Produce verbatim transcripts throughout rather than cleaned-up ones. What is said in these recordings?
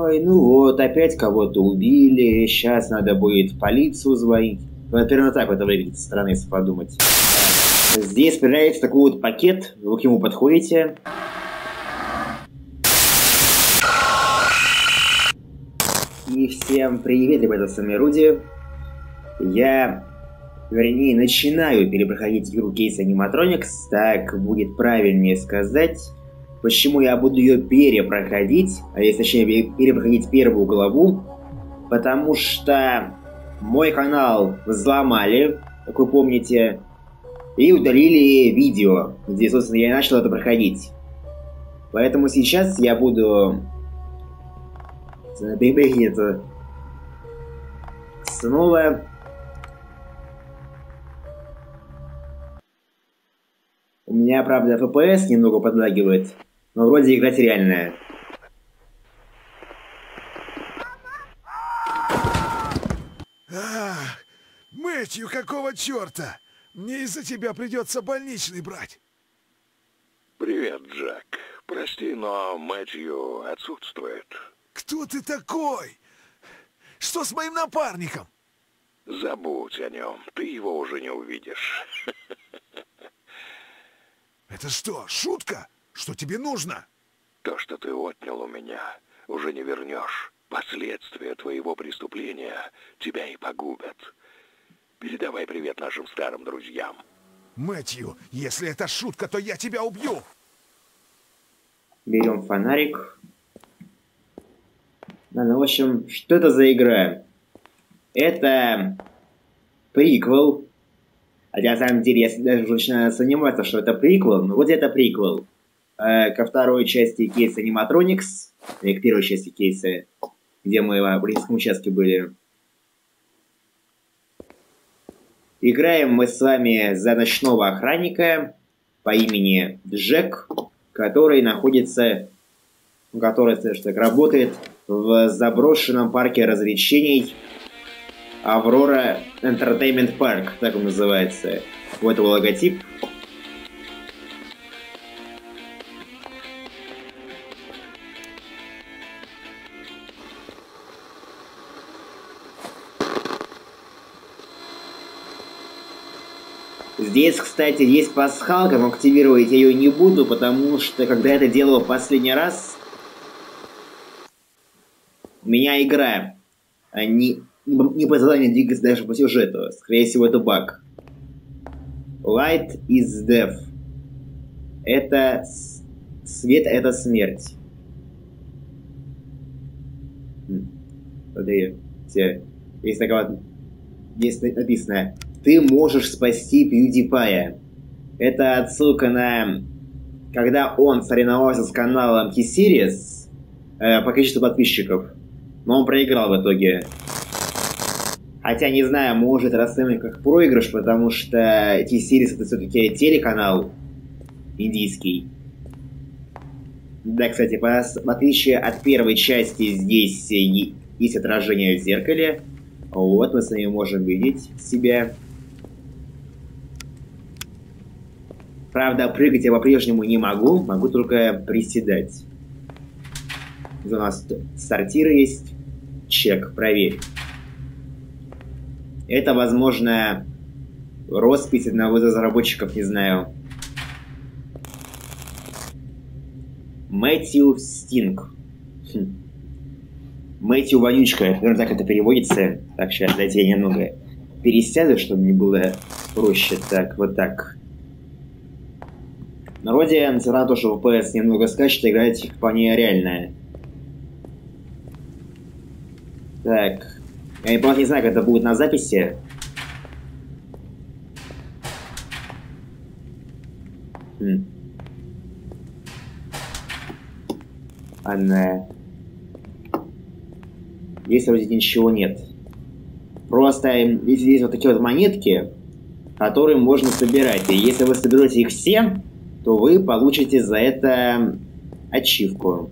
Ой, ну вот, опять кого-то убили, сейчас надо будет в полицию звонить. Ну, примерно так это выглядит со стороны, если подумать. Здесь появляется такой вот пакет, вы к нему подходите. И всем привет, ребята, с вами Руди. Я, вернее, начинаю перепроходить игру Case Animatronics, так будет правильнее сказать. Почему я буду ее перепроходить, а если точнее перепроходить первую главу? Потому что мой канал взломали, как вы помните, и удалили видео, где, собственно, я начал это проходить. Поэтому сейчас я буду перепроходить это снова. У меня, правда, эф пи эс немного подлагивает, но вроде играть реальная. Ах, Мэтью, какого черта? Мне из-за тебя придется больничный брать. Привет, Джек. Прости, но Мэтью отсутствует. Кто ты такой? Что с моим напарником? Забудь о нем. Ты его уже не увидишь. Это что, шутка? Что тебе нужно? То, что ты отнял у меня, уже не вернешь. Последствия твоего преступления тебя и погубят. Передавай привет нашим старым друзьям. Мэтью, если это шутка, то я тебя убью. Берем фонарик. Да, ну, в общем, что это за игра? Это приквел. Хотя, на самом деле, я даже уже начинаю сомневаться, что это приквел, но вот это приквел. Э, ко второй части Case Animatronics, и к первой части кейса, где мы в полицейском участке были. Играем мы с вами за ночного охранника по имени Джек, который находится, который, так, работает в заброшенном парке развлечений Аврора Entertainment Park, так он называется. Вот его логотип. Здесь, кстати, есть пасхалка, но активировать я ее не буду, потому что, когда я это делал в последний раз, у меня игра не, не позволяла мне двигаться дальше по сюжету. Скорее всего, это баг. Light is death. Это свет, это смерть. Смотри, есть такая, здесь написано: ты можешь спасти PewDiePie. Это отсылка на... Когда он соревновался с каналом T-Series э, по количеству подписчиков. Но он проиграл в итоге. Хотя, не знаю, может расценивать как проигрыш, потому что T-Series это все-таки телеканал индийский. Да, кстати, по, в отличие от первой части, здесь есть отражение в зеркале. Вот, мы с вами можем видеть себя. Правда, прыгать я по-прежнему не могу, могу только приседать. Здесь у нас сортиры есть. Чек, проверь. Это, возможно, роспись одного из разработчиков, не знаю. Мэтью Стинг. Хм. Мэтью Вонючка, наверное, так это переводится. Так, сейчас дайте я немного пересяду, чтобы мне было проще. Так, вот так. На вроде, несмотря на то, что эф пи эс немного скачет, играть вполне реальная. Так. Я просто не знаю, как это будет на записи. Хм. Ладно. Здесь вроде ничего нет. Просто здесь есть вот такие вот монетки, которые можно собирать. И если вы соберете их все, то вы получите за это ачивку.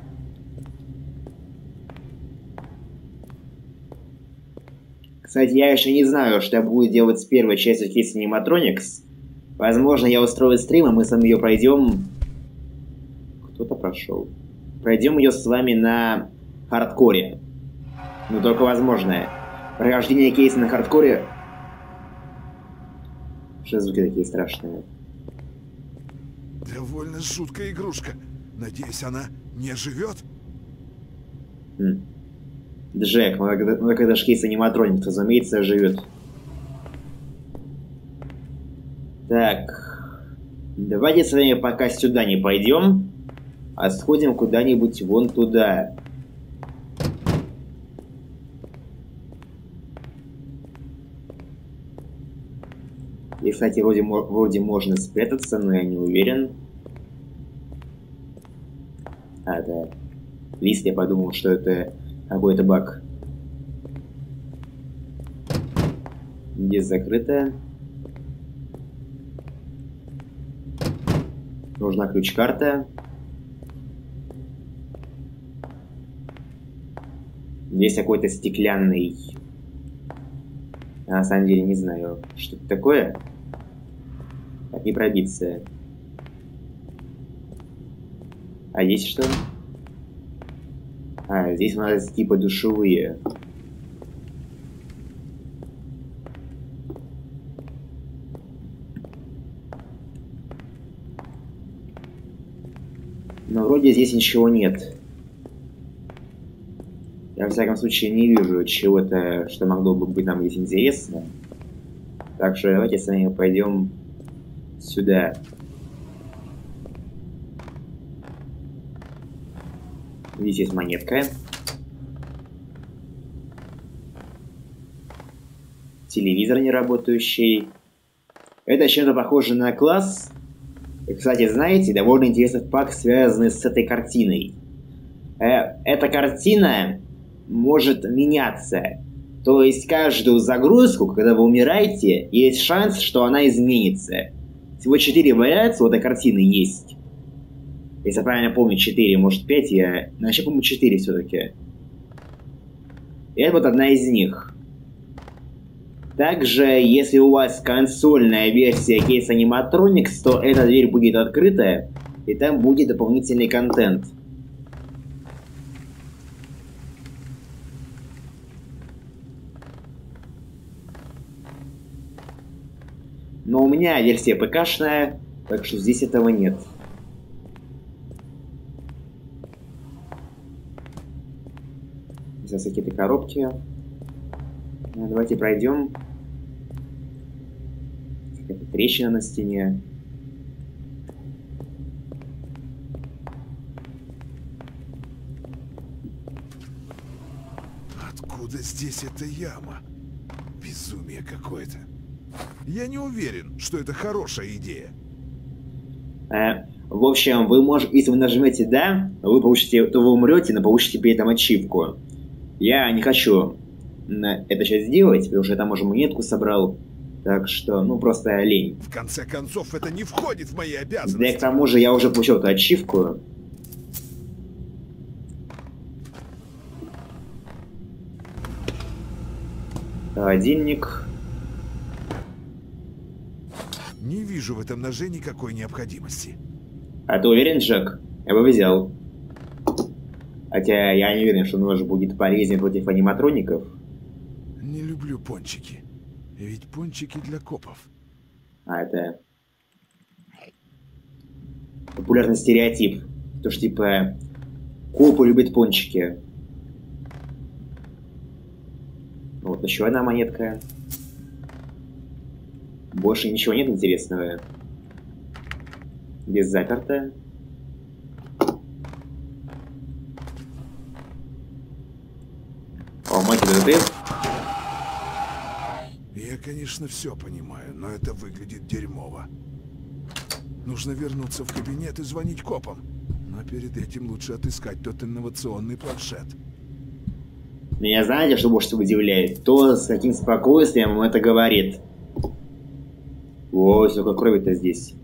Кстати, я еще не знаю, что я буду делать с первой частью Case Animatronics. Возможно, я устрою стрим, и мы с вами ее пройдем. Кто-то прошел. Пройдем ее с вами на хардкоре. Но только возможное. Прохождение кейса на хардкоре... Что звуки такие страшные? Довольно жуткая игрушка. Надеюсь, она не живет? Хм. Джек, ну когда, ну, когда же кейс аниматроник, разумеется, живет. Так. Давайте с вами пока сюда не пойдем, а сходим куда-нибудь вон туда. И, кстати, вроде, вроде можно спрятаться, но я не уверен. А, да. Лист, я подумал, что это какой-то баг. Здесь закрыто. Нужна ключ-карта. Здесь какой-то стеклянный... Я на самом деле не знаю, что это такое. Как не пробиться. А здесь что? А, здесь у нас типа душевые. Но вроде здесь ничего нет. Я, во всяком случае, не вижу чего-то, что могло бы быть нам здесь интересно. Так что давайте с вами пойдем сюда. Здесь есть монетка. Телевизор не работающий. Это чем-то похоже на класс. И, кстати, знаете, довольно интересный факт, связанный с этой картиной. Э, эта картина может меняться. То есть каждую загрузку, когда вы умираете, есть шанс, что она изменится. Всего четыре вариации у этой картины есть. Если я правильно помню, четыре, может пять, я... Ну, вообще, по-моему, четыре все-таки. И это вот одна из них. Также, если у вас консольная версия Case Animatronics, то эта дверь будет открыта, и там будет дополнительный контент. Но у меня версия ПК-шная, так что здесь этого нет. Здесь какие-то коробки. Давайте пройдем. Какая-то трещина на стене. Откуда здесь эта яма? Безумие какое-то. Я не уверен, что это хорошая идея. Э, в общем, вы можете, если вы нажмете «да», вы получите, то вы умрете, но получите при этом ачивку. Я не хочу это сейчас сделать, потому что я там уже монетку собрал. Так что, ну, просто лень. В конце концов, это не входит в мои обязанности. Да и к тому же я уже получил эту ачивку. Холодильник. Не вижу в этом ноже никакой необходимости. А ты уверен, Джек? Я бы взял. Хотя я не уверен, что нож будет полезен против аниматроников. Не люблю пончики. Ведь пончики для копов. А, это... популярный стереотип. То, что, типа, копы любят пончики. Вот еще одна монетка. Больше ничего нет интересного. Здесь заперто. О, мать, это ты? Я, конечно, все понимаю, но это выглядит дерьмово. Нужно вернуться в кабинет и звонить копам. Но перед этим лучше отыскать тот инновационный планшет. Меня знаете, что больше всего удивляет? То, с каким спокойствием он это говорит. О, сколько крови-то здесь.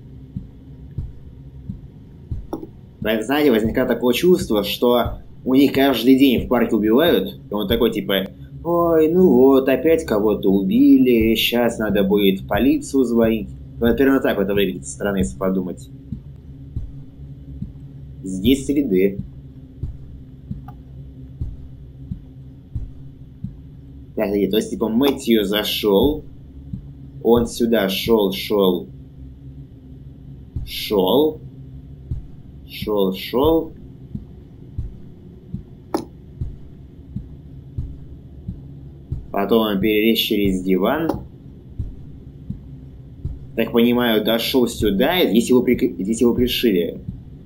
Так, знаете, возникает такое чувство, что у них каждый день в парке убивают. И он такой, типа, ой, ну вот, опять кого-то убили, сейчас надо будет полицию звонить. Ну, примерно так это выглядит со стороны, если подумать. Здесь следы. Так, то есть, типа, Мэтью зашел. Он сюда шел, шел. Шел. Шел, шел. Потом он перелез через диван. Так понимаю, дошел сюда, и здесь его, при... здесь его пришили.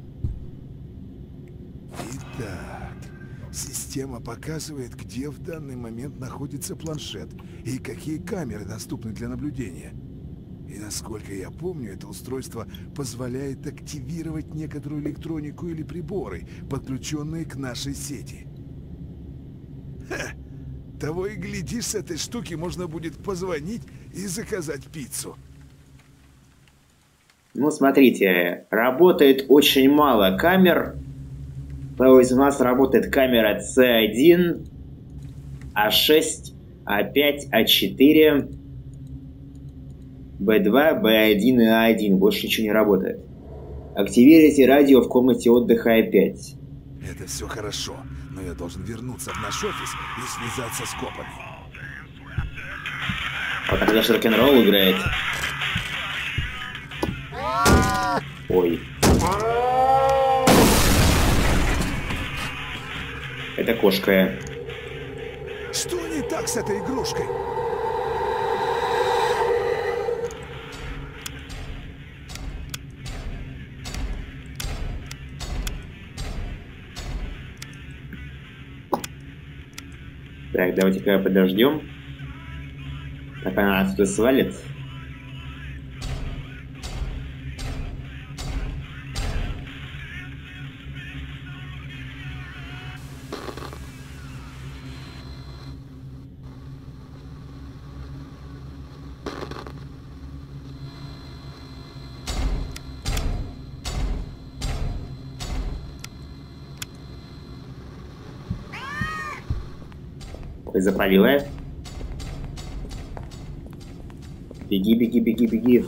Итак, система показывает, где в данный момент находится планшет и какие камеры доступны для наблюдения. И насколько я помню, это устройство позволяет активировать некоторую электронику или приборы, подключенные к нашей сети. Ха! Того и глядишь, с этой штуки можно будет позвонить и заказать пиццу. Ну, смотрите, работает очень мало камер. То есть у нас работает камера Си один, А шесть, А пять, А четыре, Бэ два, Бэ один и А один. Больше ничего не работает. Активируйте радио в комнате отдыха А пять. Это все хорошо, но я должен вернуться в наш офис и связаться с копами. Вот тогда же рок-н-ролл играет. Ой. Это кошка. Что не так с этой игрушкой? Так, давайте-ка подождем. Так она отсюда свалит. Запалила. Беги, беги, беги, беги.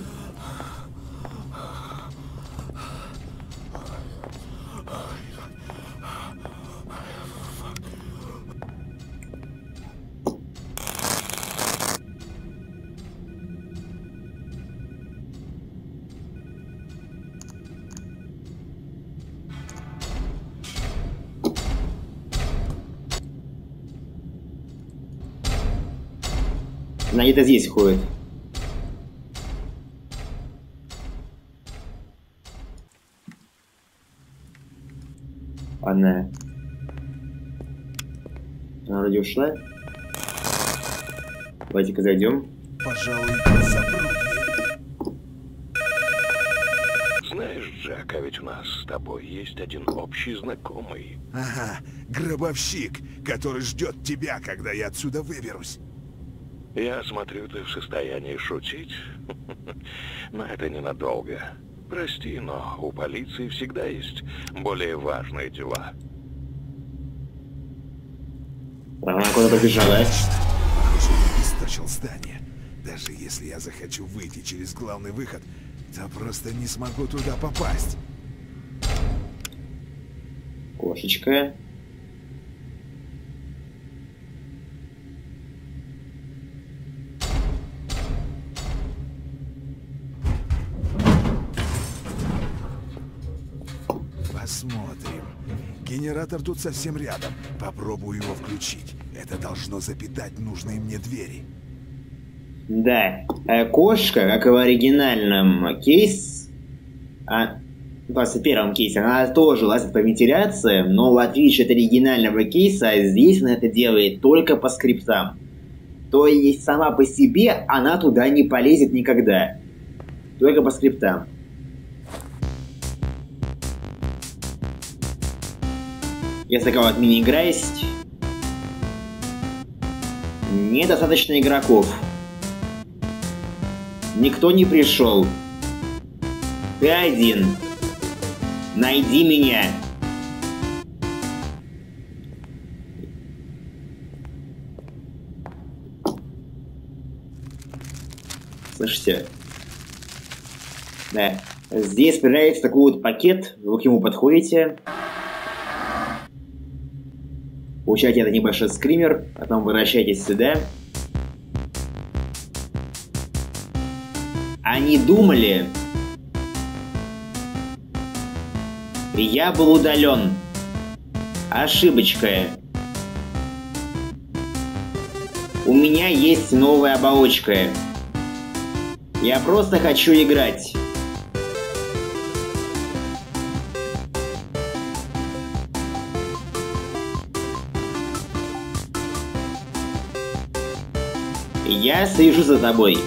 Она где-то здесь ходит. Она... Она вроде ушла. Давайте-ка зайдем. Пожалуй, запру. Знаешь, Джек, а ведь у нас с тобой есть один общий знакомый. Ага, гробовщик, который ждет тебя, когда я отсюда выберусь. Я смотрю, ты в состоянии шутить. Но это ненадолго. Прости, но у полиции всегда есть более важные дела. Она куда-то побежала. Похоже, я обесточил здание. Даже если я захочу выйти через главный выход, то просто не смогу туда попасть. Кошечка. Посмотрим. Генератор тут совсем рядом. Попробую его включить. Это должно запитать нужные мне двери. Да. Кошка, как и в оригинальном кейсе, а, в двадцать первом кейсе, она тоже лазит по вентиляции, но в отличие от оригинального кейса, здесь она это делает только по скриптам. То есть сама по себе она туда не полезет никогда. Только по скриптам. Если такая вот мини-игра есть, недостаточно игроков. Никто не пришел. Ты один. Найди меня. Слышите? Да. Здесь появляется такой вот пакет. Вы к нему подходите. Получайте этот небольшой скример, потом возвращайтесь сюда. Они думали... Я был удален. Ошибочка. У меня есть новая оболочка. Я просто хочу играть. Я слежу за тобой.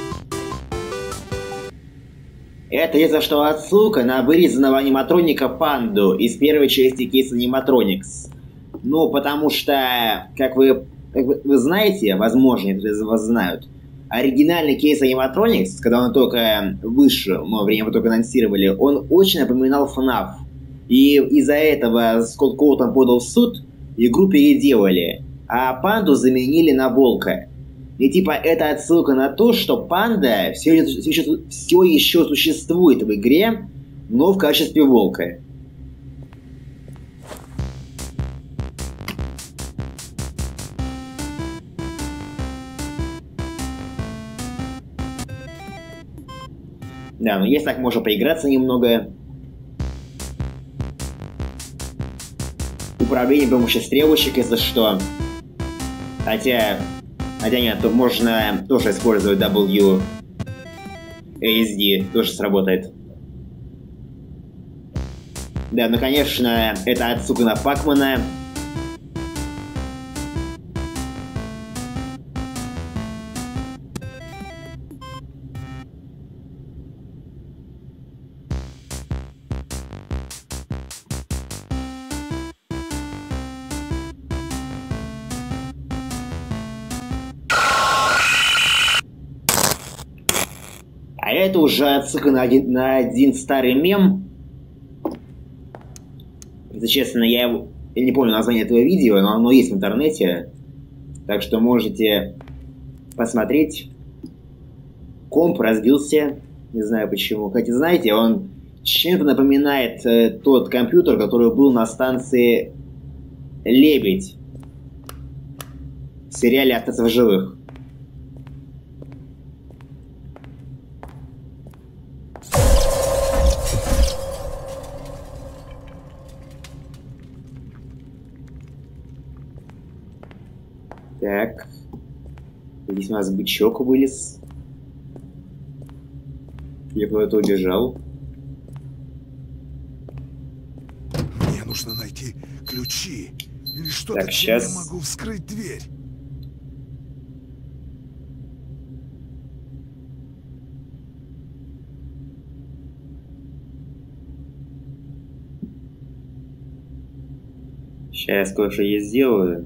Это из-за что отсылка на вырезанного аниматроника Панду из первой части кейса Animatronics. Ну, потому что, как вы, как вы, вы знаете, возможно, некоторые из вас знают, оригинальный кейс Animatronics, когда он только вышел, но время его только анонсировали, он очень напоминал эф эн эй эф. И из-за этого Скотт Коутон подал в суд, игру переделали, а Панду заменили на волка. И типа это отсылка на то, что панда все, все, еще, все еще существует в игре, но в качестве волка. Да, ну если так можно поиграться немного. Управление при помощи стрелочек, если что. Хотя... Хотя нет, то можно тоже использовать дабл ю эс ди, тоже сработает. Да, ну конечно, это отсылка на Пакмана. А это уже отсылка на один, на один старый мем. Если честно, я, его, я не помню название этого видео, но оно есть в интернете. Так что можете посмотреть. Комп разбился. Не знаю почему. Кстати, знаете, он чем-то напоминает э, тот компьютер, который был на станции «Лебедь» в сериале «Остаться в живых». Так. Здесь у нас бычок вылез. Я куда-то убежал. Мне нужно найти ключи. Или что-то, чем сейчас... я могу вскрыть дверь. Сейчас кое-что я сделаю.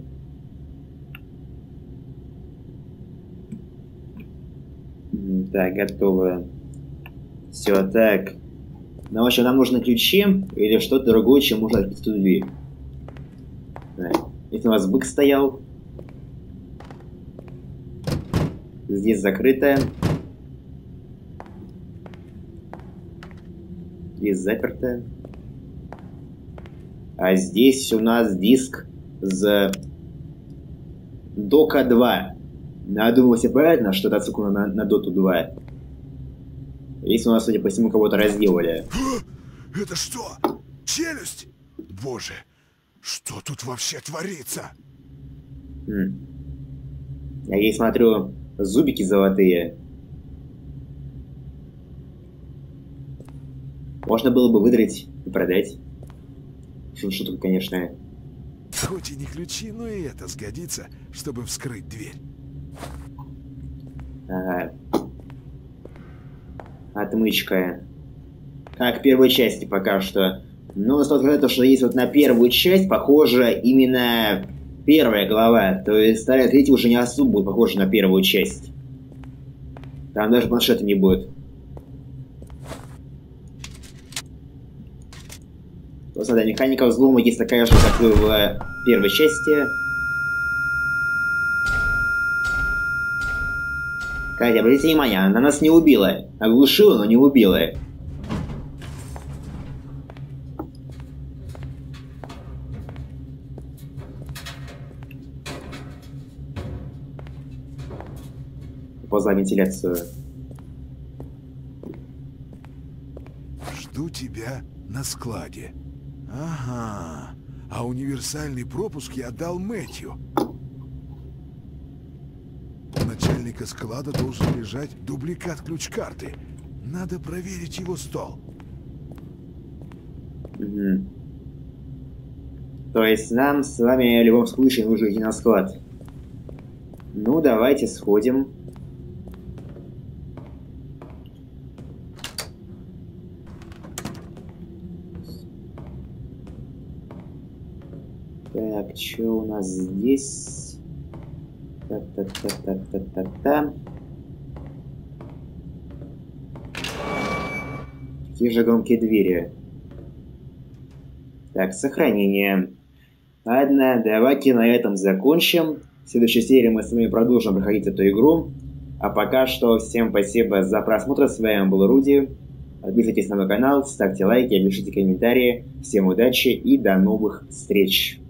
Так, готово. Все, так. Ну, в общем, нам нужны ключи или что-то другое, чем можно открыть эту дверь. Так. Если у нас бык стоял. Здесь закрыто. Здесь заперто. А здесь у нас диск с Дока два. Я думаю, все правильно, что это отсылка на, на Доту два. Если у нас, судя по всему, кого-то разделали. Это что? Челюсть? Боже, что тут вообще творится? Хм. Я ей смотрю, зубики золотые. Можно было бы выдрать и продать. Шутка, конечно. Хоть и не ключи, но и это сгодится, чтобы вскрыть дверь. Ага. Отмычка. Как в первой части пока что. Но стоит сказать, что есть вот на первую часть похоже именно первая глава. То есть вторая, третья уже не особо будет похожа на первую часть. Там даже планшета не будет. Просто да, механика взлома есть такая же, как и в первой части. Катя, обратите внимание, она нас не убила. Оглушила, но не убила. Поползла вентиляцию. Жду тебя на складе. Ага. А универсальный пропуск я дал Мэтью. У начальника склада должен лежать дубликат ключ-карты. Надо проверить его стол. Угу. То есть нам с вами в любом случае нужно идти на склад. Ну, давайте сходим. Так, что у нас здесь? Так-так-так-так-так-так-так. Какие же громкие двери. Так, сохранение. Ладно, давайте на этом закончим. В следующей серии мы с вами продолжим проходить эту игру. А пока что всем спасибо за просмотр. С вами был Руди. Подписывайтесь на мой канал, ставьте лайки, пишите комментарии. Всем удачи и до новых встреч.